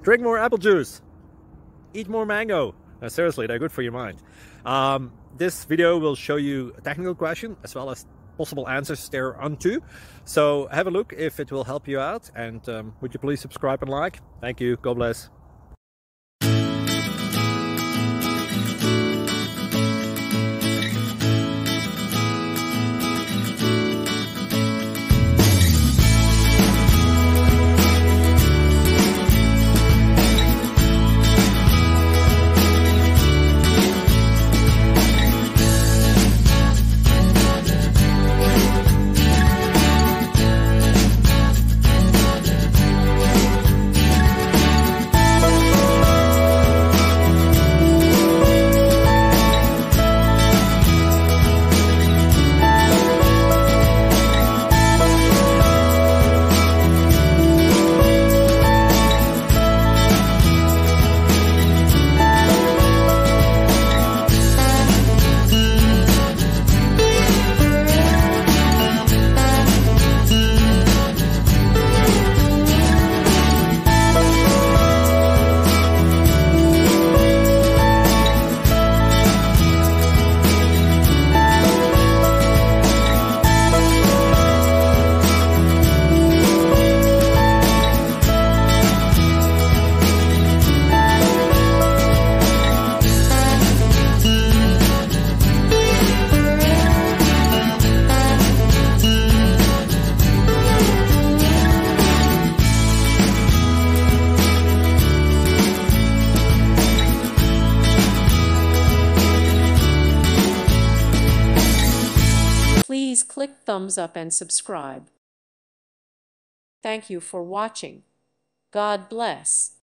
Drink more apple juice. Eat more mango. Seriously, they're good for your mind. This video will show you a technical question as well as possible answers thereunto. So have a look if it will help you out, and would you please subscribe and like? Thank you. God bless. Please click thumbs up and subscribe. Thank you for watching. God bless.